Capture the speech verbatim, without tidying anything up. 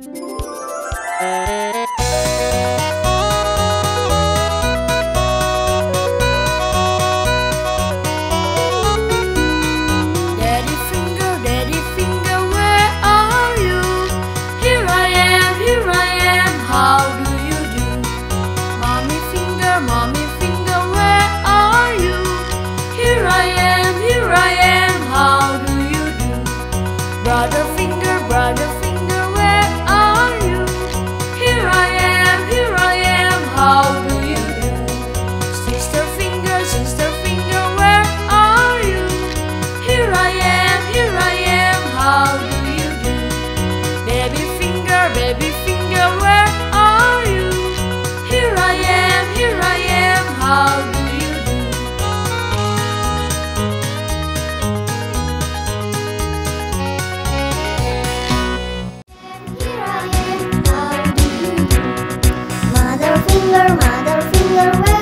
Daddy finger, daddy finger, where are you? Here I am, here I am, how do you do? Mommy finger, mommy finger, where are you? Here I am, here I am, how do you do? Brother finger, brother finger, where are you? Here I am, here I am, how do you do? Sister finger, sister finger, where are you? Here I am, here I am, how do you do? Baby finger, baby finger, where are you? Here I am, here I am, how do you do? Here I am, how do you do? Mother finger, mother finger, where